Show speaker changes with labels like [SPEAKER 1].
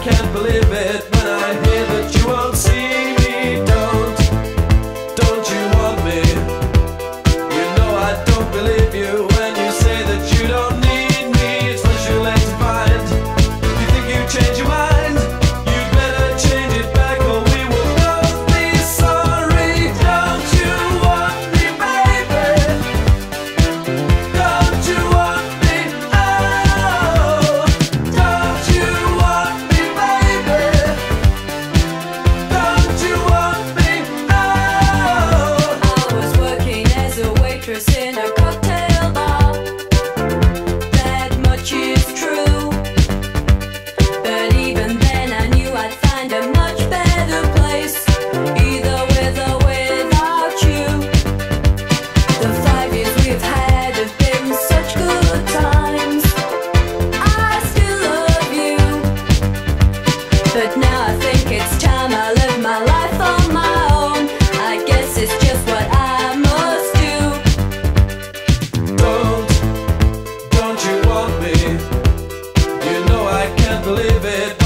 [SPEAKER 1] can't believe it when I hear that you won't see me. Don't you want me? You know I don't believe you when you say that you don't need me. It's much too late to find. You think you change your mind? You'd better change it back or we will both be sorry. Don't you want me, baby? Don't you want me? Oh, don't you want me, baby? Don't you want me? Oh.
[SPEAKER 2] I was working as a waitress in a cocktail bar. That much is true. But even then I knew I'd find a much better place, either with or without you. The 5 years we've had have been such good times. I still love you, but now I think it's time I live my life on my own. I guess it's just what I must do.
[SPEAKER 1] Don't you want me? You know I can't believe it